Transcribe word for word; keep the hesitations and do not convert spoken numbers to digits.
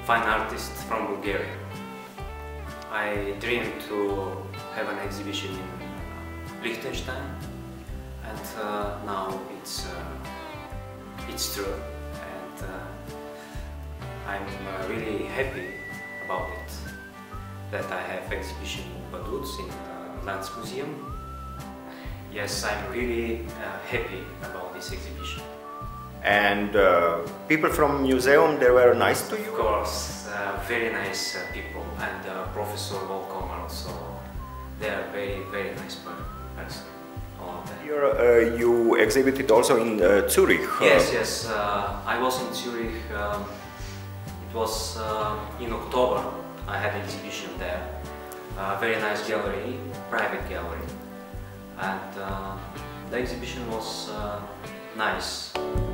fine artist from Bulgaria. I dreamed to have an exhibition in Liechtenstein, and uh, now it's uh, it's true, and uh, I'm uh, really happy about it. That I have exhibition in Vaduz in uh, Lands Museum. Yes, I'm really uh, happy about this exhibition. And uh, people from museum, they were nice to you? Of course, uh, very nice uh, people, and uh, Professor Volkom also. They are very, very nice person. All of them. You're, uh, you exhibited also in uh, Zurich? Yes, yes. Uh, I was in Zurich. Um, it was uh, in October. I had an exhibition there. Uh, very nice gallery, private gallery, and uh, the exhibition was uh, nice.